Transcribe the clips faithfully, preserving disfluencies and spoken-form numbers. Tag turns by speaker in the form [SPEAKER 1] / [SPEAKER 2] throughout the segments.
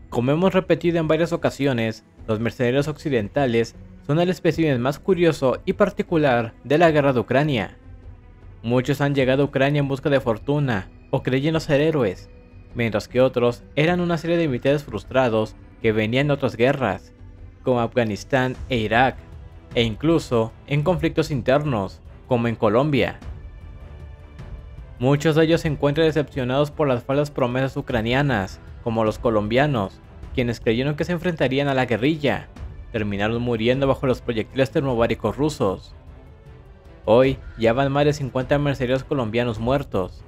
[SPEAKER 1] Como hemos repetido en varias ocasiones, los mercenarios occidentales son el espécimen más curioso y particular de la guerra de Ucrania. Muchos han llegado a Ucrania en busca de fortuna o creyendo ser héroes, mientras que otros eran una serie de militares frustrados que venían de otras guerras, como Afganistán e Irak, e incluso en conflictos internos, como en Colombia. Muchos de ellos se encuentran decepcionados por las falsas promesas ucranianas, como los colombianos, quienes creyeron que se enfrentarían a la guerrilla, terminaron muriendo bajo los proyectiles termobáricos rusos. Hoy ya van más de cincuenta mercenarios colombianos muertos.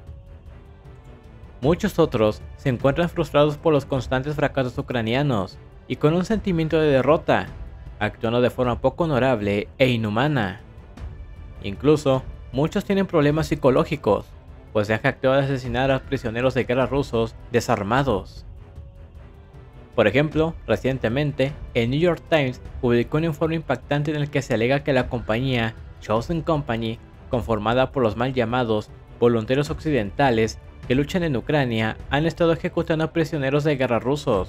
[SPEAKER 1] Muchos otros se encuentran frustrados por los constantes fracasos ucranianos y con un sentimiento de derrota, actuando de forma poco honorable e inhumana. Incluso, muchos tienen problemas psicológicos, pues se han jactado de asesinar a prisioneros de guerra rusos desarmados. Por ejemplo, recientemente, el New York Times publicó un informe impactante en el que se alega que la compañía Chosen Company, conformada por los mal llamados voluntarios occidentales que luchan en Ucrania, han estado ejecutando a prisioneros de guerra rusos.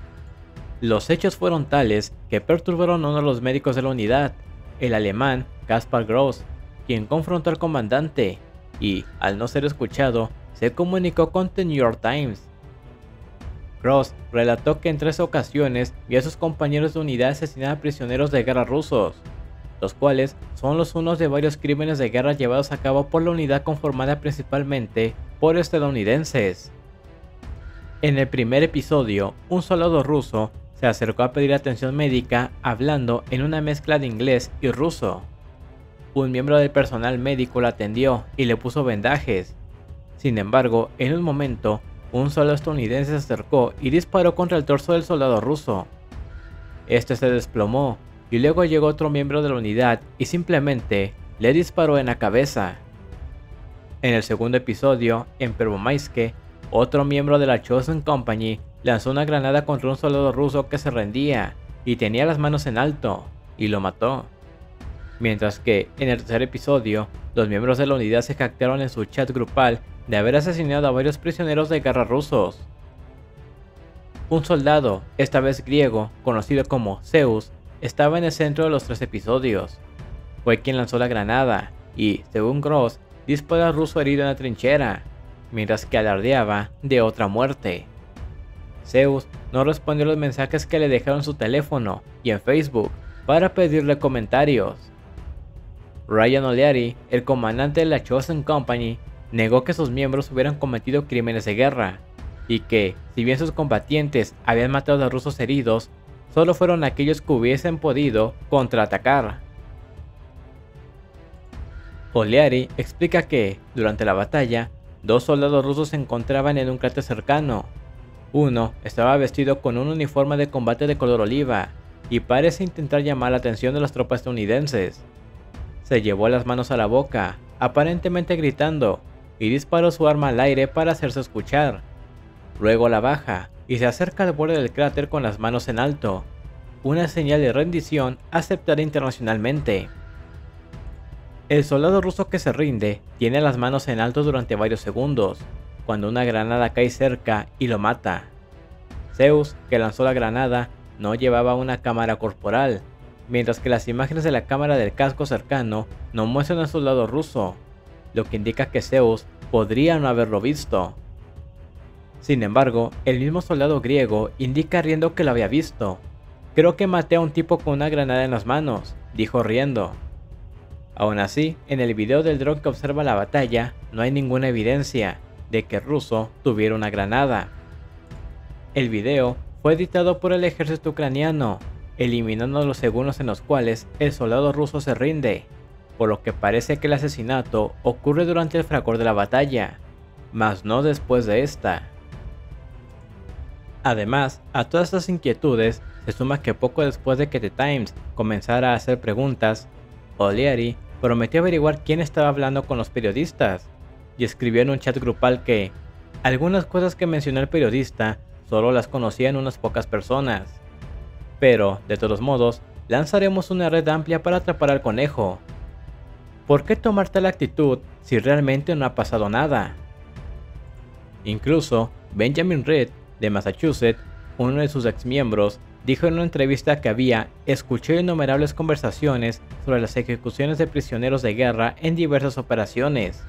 [SPEAKER 1] Los hechos fueron tales que perturbaron a uno de los médicos de la unidad, el alemán Kaspar Gross, quien confrontó al comandante y, al no ser escuchado, se comunicó con The New York Times. Gross relató que en tres ocasiones vio a sus compañeros de unidad asesinar a prisioneros de guerra rusos, los cuales son los unos de varios crímenes de guerra llevados a cabo por la unidad conformada principalmente por estadounidenses. En el primer episodio, un soldado ruso se acercó a pedir atención médica hablando en una mezcla de inglés y ruso. Un miembro del personal médico lo atendió y le puso vendajes. Sin embargo, en un momento, un soldado estadounidense se acercó y disparó contra el torso del soldado ruso. Este se desplomó y luego llegó otro miembro de la unidad y simplemente le disparó en la cabeza. En el segundo episodio, en Pervomaiske, otro miembro de la Chosen Company lanzó una granada contra un soldado ruso que se rendía y tenía las manos en alto, y lo mató. Mientras que, en el tercer episodio, los miembros de la unidad se jactaron en su chat grupal de haber asesinado a varios prisioneros de guerra rusos. Un soldado, esta vez griego, conocido como Zeus, estaba en el centro de los tres episodios. Fue quien lanzó la granada y, según Gross, disparó al ruso herido en la trinchera, mientras que alardeaba de otra muerte. Zeus no respondió a los mensajes que le dejaron en su teléfono y en Facebook para pedirle comentarios. Ryan O'Leary, el comandante de la Chosen Company, negó que sus miembros hubieran cometido crímenes de guerra, y que, si bien sus combatientes habían matado a rusos heridos, solo fueron aquellos que hubiesen podido contraatacar. O'Leary explica que, durante la batalla, dos soldados rusos se encontraban en un cráter cercano. Uno estaba vestido con un uniforme de combate de color oliva, y parece intentar llamar la atención de las tropas estadounidenses. Se llevó las manos a la boca, aparentemente gritando, y disparó su arma al aire para hacerse escuchar. Luego la baja y se acerca al borde del cráter con las manos en alto, una señal de rendición aceptada internacionalmente. El soldado ruso que se rinde tiene las manos en alto durante varios segundos, cuando una granada cae cerca y lo mata. Zeus, que lanzó la granada, no llevaba una cámara corporal, mientras que las imágenes de la cámara del casco cercano no muestran al soldado ruso, lo que indica que Zeus podría no haberlo visto. Sin embargo, el mismo soldado griego indica riendo que lo había visto. Creo que maté a un tipo con una granada en las manos, dijo riendo. Aún así, en el video del dron que observa la batalla, no hay ninguna evidencia de que el ruso tuviera una granada. El video fue editado por el ejército ucraniano, eliminando los segundos en los cuales el soldado ruso se rinde, por lo que parece que el asesinato ocurre durante el fragor de la batalla, mas no después de esta. Además, a todas estas inquietudes se suma que poco después de que The Times comenzara a hacer preguntas, O'Leary prometió averiguar quién estaba hablando con los periodistas, y escribió en un chat grupal que algunas cosas que mencionó el periodista solo las conocían unas pocas personas. Pero, de todos modos, lanzaremos una red amplia para atrapar al conejo. ¿Por qué tomar tal actitud si realmente no ha pasado nada? Incluso, Benjamin Reed, de Massachusetts, Uno de sus exmiembros dijo en una entrevista que había escuchado innumerables conversaciones sobre las ejecuciones de prisioneros de guerra en diversas operaciones.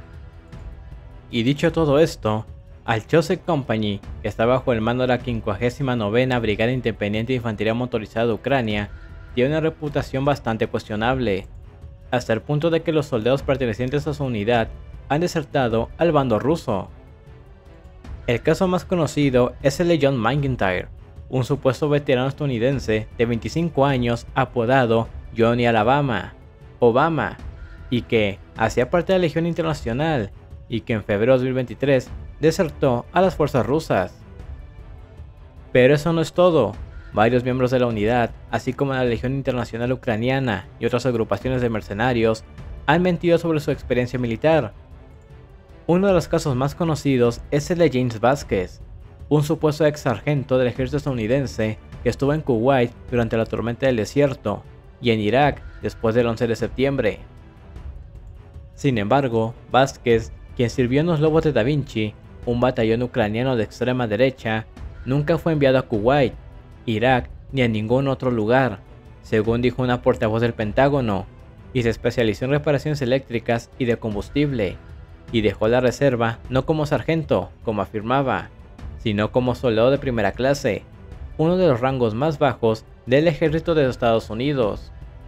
[SPEAKER 1] Y dicho todo esto, al Choset Company, que está bajo el mando de la quincuagésima novena Brigada Independiente de Infantería Motorizada de Ucrania, tiene una reputación bastante cuestionable, hasta el punto de que los soldados pertenecientes a su unidad han desertado al bando ruso. El caso más conocido es el de John McIntyre, un supuesto veterano estadounidense de veinticinco años apodado Johnny Alabama, Obama, y que hacía parte de la Legión Internacional y que en febrero de dos mil veintitrés desertó a las fuerzas rusas. Pero eso no es todo. Varios miembros de la unidad, así como la Legión Internacional Ucraniana y otras agrupaciones de mercenarios, han mentido sobre su experiencia militar. Uno de los casos más conocidos es el de James Vázquez, un supuesto ex sargento del ejército estadounidense que estuvo en Kuwait durante la tormenta del desierto y en Irak después del once de septiembre. Sin embargo, Vázquez, quien sirvió en los Lobos de Da Vinci, un batallón ucraniano de extrema derecha, nunca fue enviado a Kuwait, Irak ni a ningún otro lugar, según dijo una portavoz del Pentágono, y se especializó en reparaciones eléctricas y de combustible, y dejó la reserva no como sargento, como afirmaba, sino como soldado de primera clase, uno de los rangos más bajos del ejército de los Estados Unidos.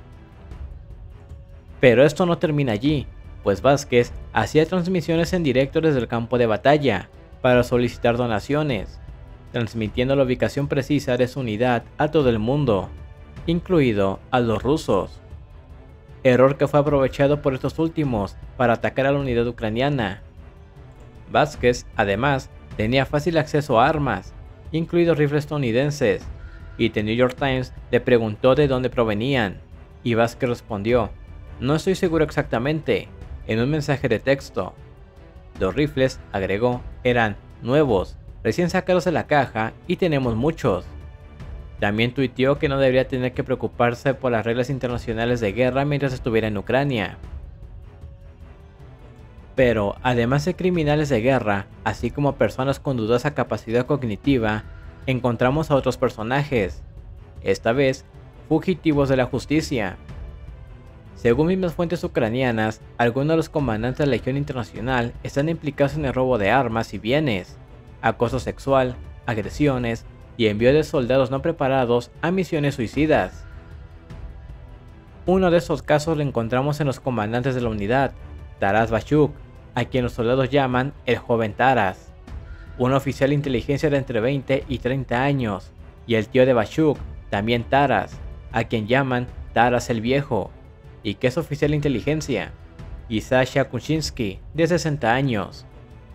[SPEAKER 1] Pero esto no termina allí, pues Vázquez hacía transmisiones en directo desde el campo de batalla para solicitar donaciones, transmitiendo la ubicación precisa de su unidad a todo el mundo, incluido a los rusos. Error que fue aprovechado por estos últimos para atacar a la unidad ucraniana. Vázquez, además, tenía fácil acceso a armas, incluidos rifles estadounidenses, y The New York Times le preguntó de dónde provenían, y Vázquez respondió: "No estoy seguro exactamente", en un mensaje de texto. Los rifles, agregó, eran nuevos, recién sacados de la caja y tenemos muchos. También tuiteó que no debería tener que preocuparse por las reglas internacionales de guerra mientras estuviera en Ucrania. Pero, además de criminales de guerra, así como personas con dudosa capacidad cognitiva, encontramos a otros personajes, esta vez fugitivos de la justicia. Según mismas fuentes ucranianas, algunos de los comandantes de la Legión Internacional están implicados en el robo de armas y bienes, acoso sexual, agresiones y envío de soldados no preparados a misiones suicidas. Uno de estos casos lo encontramos en los comandantes de la unidad, Taras Bashuk, a quien los soldados llaman el joven Taras, un oficial de inteligencia de entre veinte y treinta años, y el tío de Bashuk, también Taras, a quien llaman Taras el Viejo, y que es oficial de inteligencia, y Sasha Kuczynski, de sesenta años.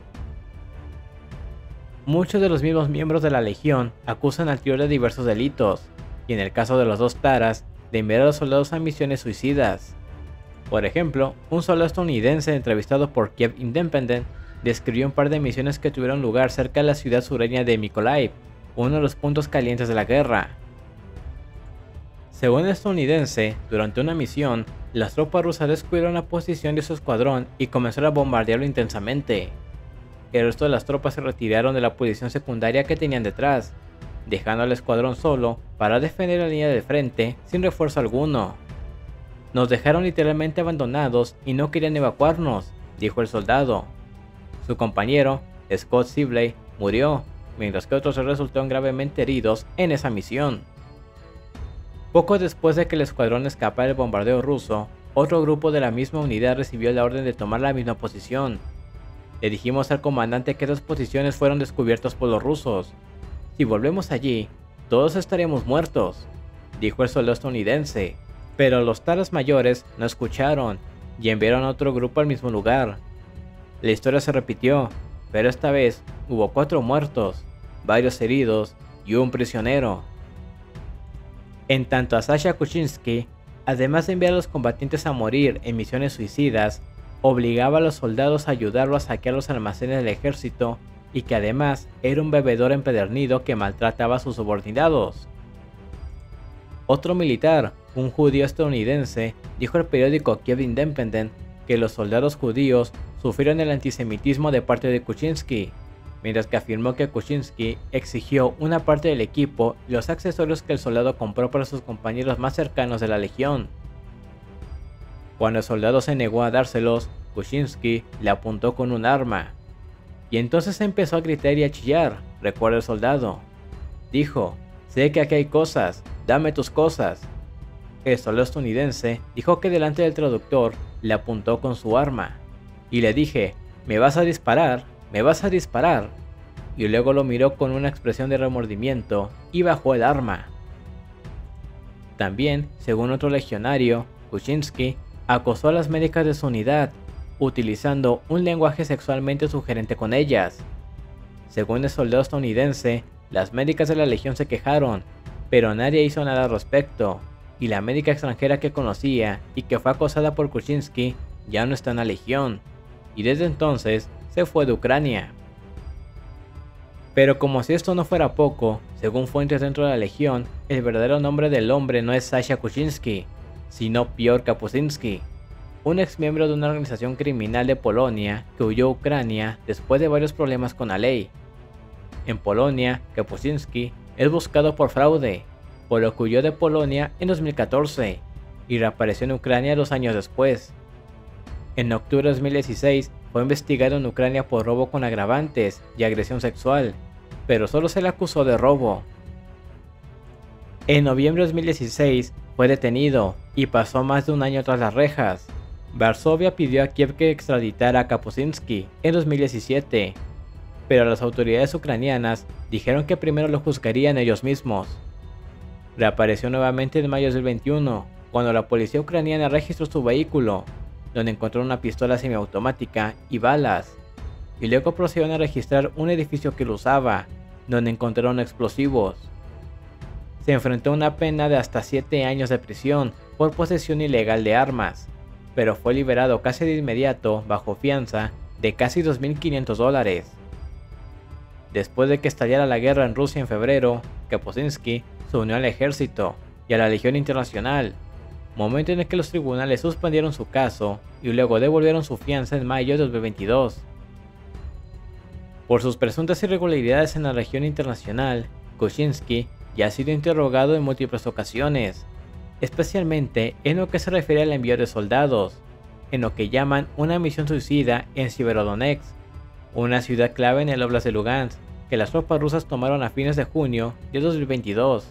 [SPEAKER 1] Muchos de los mismos miembros de la Legión acusan al tío de diversos delitos, y en el caso de los dos Taras, de enviar a los soldados a misiones suicidas. Por ejemplo, un soldado estadounidense entrevistado por Kiev Independent describió un par de misiones que tuvieron lugar cerca de la ciudad sureña de Mykolaiv, uno de los puntos calientes de la guerra. Según el estadounidense, durante una misión, las tropas rusas descubrieron la posición de su escuadrón y comenzaron a bombardearlo intensamente. El resto de las tropas se retiraron de la posición secundaria que tenían detrás, dejando al escuadrón solo para defender la línea de frente sin refuerzo alguno. "Nos dejaron literalmente abandonados y no querían evacuarnos", dijo el soldado. Su compañero, Scott Sibley, murió, mientras que otros resultaron gravemente heridos en esa misión. Poco después de que el escuadrón escapara del bombardeo ruso, otro grupo de la misma unidad recibió la orden de tomar la misma posición. Le dijimos al comandante que esas posiciones fueron descubiertas por los rusos. "Si volvemos allí, todos estaremos muertos", dijo el soldado estadounidense. Pero los Taras mayores no escucharon y enviaron a otro grupo al mismo lugar. La historia se repitió, pero esta vez hubo cuatro muertos, varios heridos y un prisionero. En tanto a Sasha Kuczynski, además de enviar a los combatientes a morir en misiones suicidas, obligaba a los soldados a ayudarlo a saquear los almacenes del ejército y que además era un bebedor empedernido que maltrataba a sus subordinados. Otro militar, un judío estadounidense, dijo al periódico Kiev Independent que los soldados judíos sufrieron el antisemitismo de parte de Kuczynski, mientras que afirmó que Kuczynski exigió una parte del equipo y los accesorios que el soldado compró para sus compañeros más cercanos de la legión. Cuando el soldado se negó a dárselos, Kuczynski le apuntó con un arma. Y entonces empezó a gritar y a chillar, recuerda el soldado. Dijo, sé que aquí hay cosas, dame tus cosas. El soldado estadounidense dijo que delante del traductor le apuntó con su arma. Y le dije, ¿me vas a disparar? ¿Me vas a disparar? Y luego lo miró con una expresión de remordimiento y bajó el arma. También, según otro legionario, Kuczynski acosó a las médicas de su unidad, utilizando un lenguaje sexualmente sugerente con ellas. Según el soldado estadounidense, las médicas de la legión se quejaron, pero nadie hizo nada al respecto, y la médica extranjera que conocía y que fue acosada por Kuczynski ya no está en la legión, y desde entonces se fue de Ucrania. Pero como si esto no fuera poco, según fuentes dentro de la legión, el verdadero nombre del hombre no es Sasha Kuczynski, sino Piotr Kapuscinski, un ex miembro de una organización criminal de Polonia que huyó a Ucrania después de varios problemas con la ley. En Polonia, Kapuscinski es buscado por fraude, por lo que huyó de Polonia en dos mil catorce y reapareció en Ucrania dos años después. En octubre de dos mil dieciséis fue investigado en Ucrania por robo con agravantes y agresión sexual, pero solo se le acusó de robo. En noviembre de dos mil dieciséis fue detenido y pasó más de un año tras las rejas. Varsovia pidió a Kiev que extraditara a Kapuscinski en dos mil diecisiete, pero las autoridades ucranianas dijeron que primero lo juzgarían ellos mismos. Reapareció nuevamente en mayo de dos mil veintiuno, cuando la policía ucraniana registró su vehículo, donde encontró una pistola semiautomática y balas, y luego procedieron a registrar un edificio que lo usaba, donde encontraron explosivos. Se enfrentó a una pena de hasta siete años de prisión por posesión ilegal de armas, pero fue liberado casi de inmediato bajo fianza de casi dos mil quinientos dólares. Después de que estallara la guerra en Rusia en febrero, Kapuscinski se unió al ejército y a la Legión Internacional, momento en el que los tribunales suspendieron su caso y luego devolvieron su fianza en mayo de dos mil veintidós. Por sus presuntas irregularidades en la Legión Internacional, Kuczynski ya ha sido interrogado en múltiples ocasiones, especialmente en lo que se refiere al envío de soldados, en lo que llaman una misión suicida en Severodonetsk, una ciudad clave en el Oblast de Lugansk, que las tropas rusas tomaron a fines de junio de dos mil veintidós.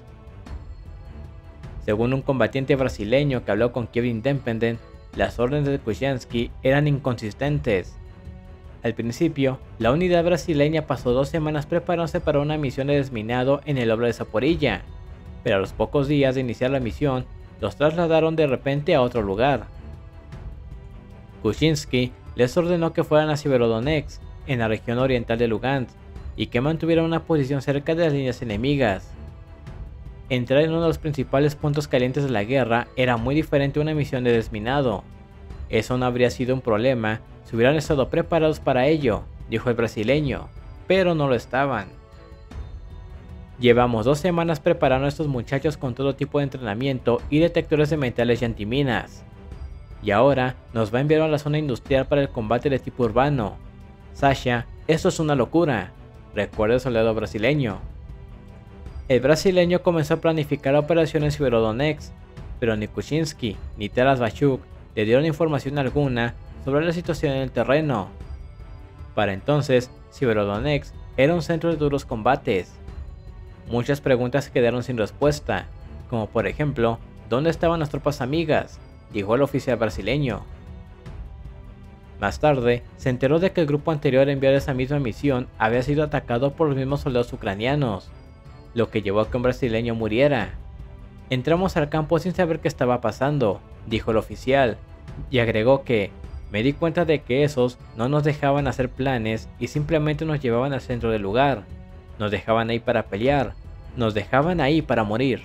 [SPEAKER 1] Según un combatiente brasileño que habló con Kiev Independent, las órdenes de Kuczynski eran inconsistentes. Al principio, la unidad brasileña pasó dos semanas preparándose para una misión de desminado en el Oblast de Zaporilla, pero a los pocos días de iniciar la misión, los trasladaron de repente a otro lugar. Kuczynski les ordenó que fueran a Severodonetsk, en la región oriental de Lugansk, y que mantuvieran una posición cerca de las líneas enemigas. Entrar en uno de los principales puntos calientes de la guerra era muy diferente a una misión de desminado. Eso no habría sido un problema si hubieran estado preparados para ello, dijo el brasileño, pero no lo estaban. Llevamos dos semanas preparando a estos muchachos con todo tipo de entrenamiento y detectores de metales y antiminas. Y ahora nos va a enviar a la zona industrial para el combate de tipo urbano. Sasha, esto es una locura, recuerda el soldado brasileño. El brasileño comenzó a planificar la operación en Severodonetsk, pero ni Kuczynski ni Taras Bachuk le dieron información alguna sobre la situación en el terreno. Para entonces, Severodonetsk era un centro de duros combates. Muchas preguntas quedaron sin respuesta, como por ejemplo, ¿dónde estaban las tropas amigas?, dijo el oficial brasileño. Más tarde, se enteró de que el grupo anterior a enviar esa misma misión había sido atacado por los mismos soldados ucranianos, lo que llevó a que un brasileño muriera. Entramos al campo sin saber qué estaba pasando, dijo el oficial, y agregó que me di cuenta de que esos no nos dejaban hacer planes y simplemente nos llevaban al centro del lugar, nos dejaban ahí para pelear, nos dejaban ahí para morir.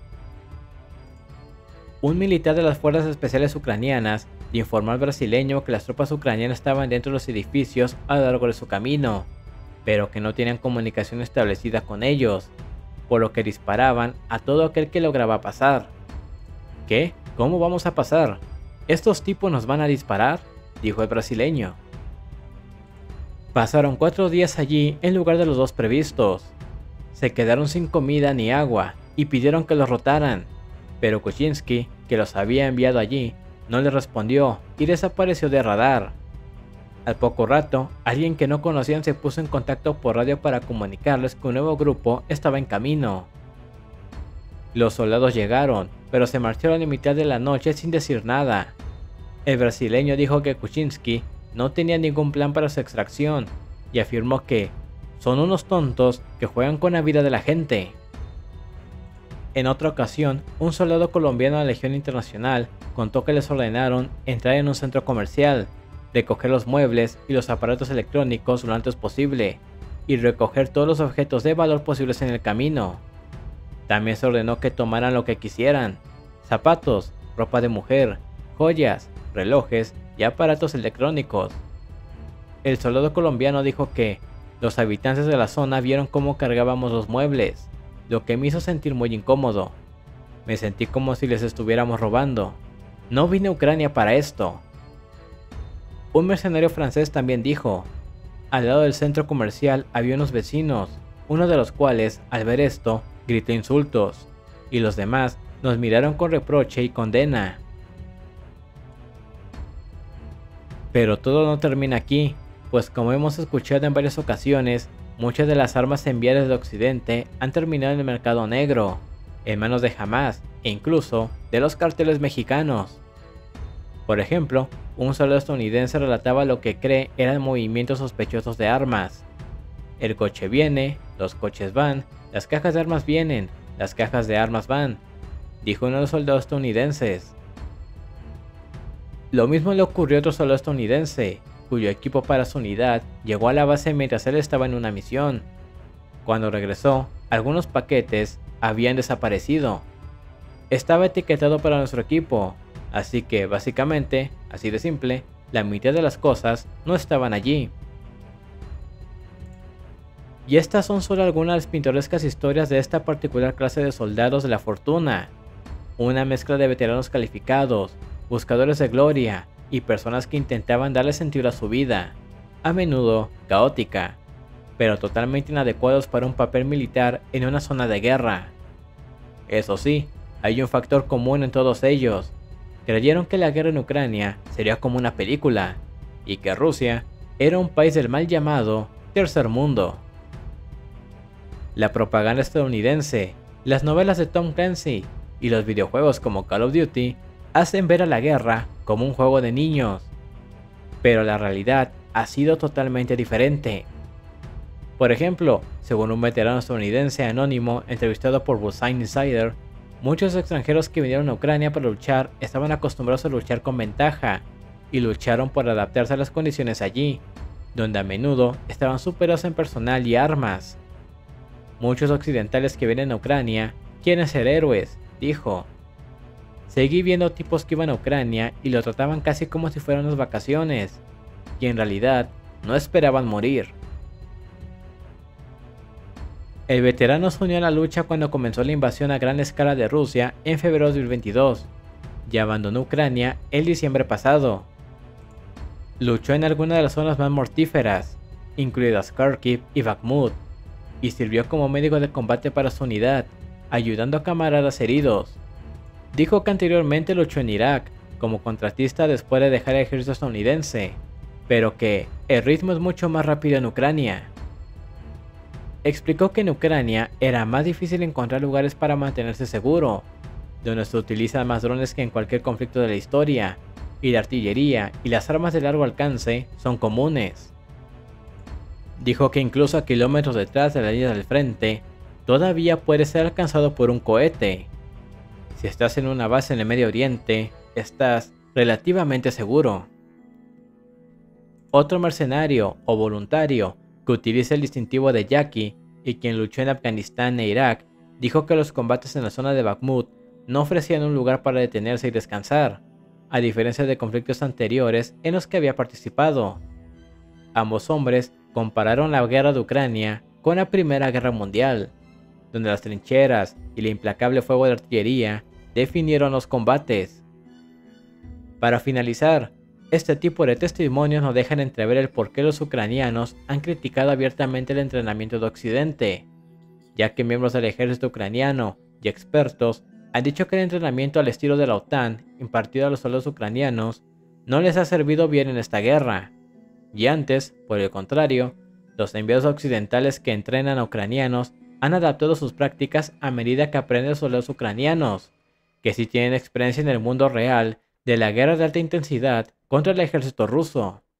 [SPEAKER 1] Un militar de las fuerzas especiales ucranianas le informó al brasileño que las tropas ucranianas estaban dentro de los edificios a lo largo de su camino, pero que no tenían comunicación establecida con ellos, por lo que disparaban a todo aquel que lograba pasar. ¿Qué? ¿Cómo vamos a pasar? ¿Estos tipos nos van a disparar?, dijo el brasileño. Pasaron cuatro días allí en lugar de los dos previstos. Se quedaron sin comida ni agua y pidieron que los rotaran, pero Kuczynski, que los había enviado allí, no les respondió y desapareció de radar. Al poco rato, alguien que no conocían se puso en contacto por radio para comunicarles que un nuevo grupo estaba en camino. Los soldados llegaron, pero se marcharon en mitad de la noche sin decir nada. El brasileño dijo que Kuczynski no tenía ningún plan para su extracción y afirmó que son unos tontos que juegan con la vida de la gente. En otra ocasión, un soldado colombiano de la Legión Internacional contó que les ordenaron entrar en un centro comercial, recoger los muebles y los aparatos electrónicos lo antes posible, y recoger todos los objetos de valor posibles en el camino. También se ordenó que tomaran lo que quisieran: zapatos, ropa de mujer, joyas, relojes y aparatos electrónicos. El soldado colombiano dijo que los habitantes de la zona vieron cómo cargábamos los muebles, lo que me hizo sentir muy incómodo. Me sentí como si les estuviéramos robando. No vine a Ucrania para esto. Un mercenario francés también dijo: al lado del centro comercial había unos vecinos, uno de los cuales, al ver esto, gritó insultos, y los demás nos miraron con reproche y condena. Pero todo no termina aquí, pues como hemos escuchado en varias ocasiones, muchas de las armas enviadas de Occidente han terminado en el mercado negro, en manos de Hamas e incluso de los carteles mexicanos. Por ejemplo, un soldado estadounidense relataba lo que cree eran movimientos sospechosos de armas. El coche viene, los coches van, las cajas de armas vienen, las cajas de armas van, dijo uno de los soldados estadounidenses. Lo mismo le ocurrió a otro soldado estadounidense, cuyo equipo para su unidad llegó a la base mientras él estaba en una misión. Cuando regresó, algunos paquetes habían desaparecido. Estaba etiquetado para nuestro equipo, así que básicamente, así de simple, la mitad de las cosas no estaban allí. Y estas son solo algunas de las pintorescas historias de esta particular clase de soldados de la fortuna. Una mezcla de veteranos calificados, buscadores de gloria y personas que intentaban darle sentido a su vida, a menudo caótica, pero totalmente inadecuados para un papel militar en una zona de guerra. Eso sí, hay un factor común en todos ellos: creyeron que la guerra en Ucrania sería como una película, y que Rusia era un país del mal llamado Tercer Mundo. La propaganda estadounidense, las novelas de Tom Clancy y los videojuegos como Call of Duty hacen ver a la guerra como un juego de niños, pero la realidad ha sido totalmente diferente. Por ejemplo, según un veterano estadounidense anónimo entrevistado por Bullseye Insider, muchos extranjeros que vinieron a Ucrania para luchar estaban acostumbrados a luchar con ventaja y lucharon por adaptarse a las condiciones allí, donde a menudo estaban superados en personal y armas. Muchos occidentales que vienen a Ucrania quieren ser héroes, dijo. Seguí viendo tipos que iban a Ucrania y lo trataban casi como si fueran unas vacaciones, y en realidad no esperaban morir. El veterano se unió a la lucha cuando comenzó la invasión a gran escala de Rusia en febrero de dos mil veintidós, y abandonó Ucrania el diciembre pasado. Luchó en algunas de las zonas más mortíferas, incluidas Kharkiv y Bakhmut, y sirvió como médico de combate para su unidad, ayudando a camaradas heridos. Dijo que anteriormente luchó en Irak como contratista después de dejar el ejército estadounidense, pero que el ritmo es mucho más rápido en Ucrania. Explicó que en Ucrania era más difícil encontrar lugares para mantenerse seguro, donde se utilizan más drones que en cualquier conflicto de la historia, y la artillería y las armas de largo alcance son comunes. Dijo que incluso a kilómetros detrás de la línea del frente, todavía puede ser alcanzado por un cohete. Si estás en una base en el Medio Oriente, estás relativamente seguro. Otro mercenario o voluntario que utiliza el distintivo de Yaqui y quien luchó en Afganistán e Irak, dijo que los combates en la zona de Bakhmut no ofrecían un lugar para detenerse y descansar, a diferencia de conflictos anteriores en los que había participado. Ambos hombres compararon la guerra de Ucrania con la Primera Guerra Mundial, donde las trincheras y el implacable fuego de artillería definieron los combates. Para finalizar, Este tipo de testimonios no dejan entrever el por qué los ucranianos han criticado abiertamente el entrenamiento de Occidente, ya que miembros del ejército ucraniano y expertos han dicho que el entrenamiento al estilo de la OTAN impartido a los soldados ucranianos no les ha servido bien en esta guerra, y antes, por el contrario, los enviados occidentales que entrenan a ucranianos han adaptado sus prácticas a medida que aprenden los soldados ucranianos, que sí tienen experiencia en el mundo real de la guerra de alta intensidad contra el ejército ruso.